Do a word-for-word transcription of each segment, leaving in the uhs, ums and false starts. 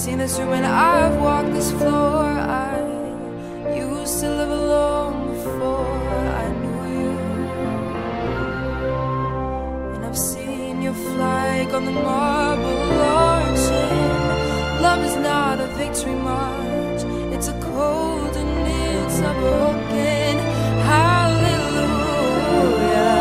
seen this room and I've walked this floor. I used to live alone before I knew you, and I've seen your flag on the marble arching. Love is not a victory march, it's a cold and it's a broken hallelujah.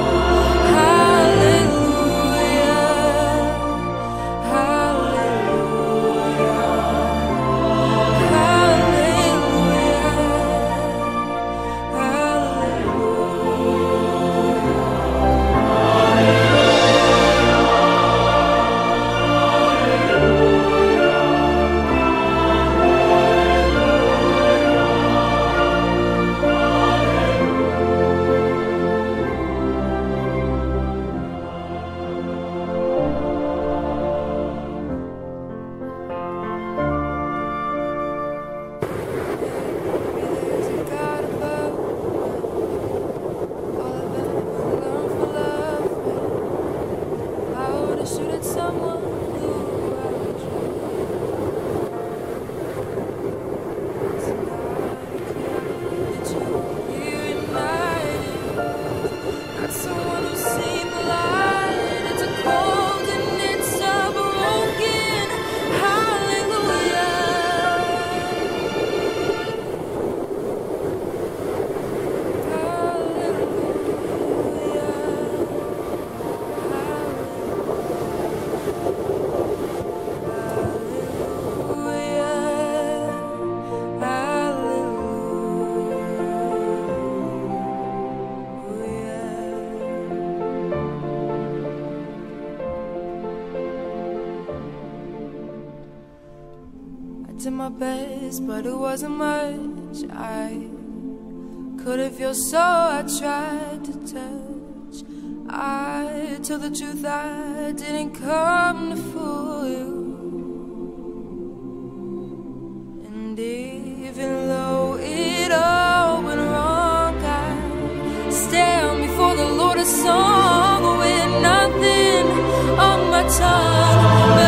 My best, but it wasn't much. I couldn't feel, so I tried to touch. I told the truth, I didn't come to fool you. And even though it all went wrong, I stand before the Lord a song with nothing on my tongue.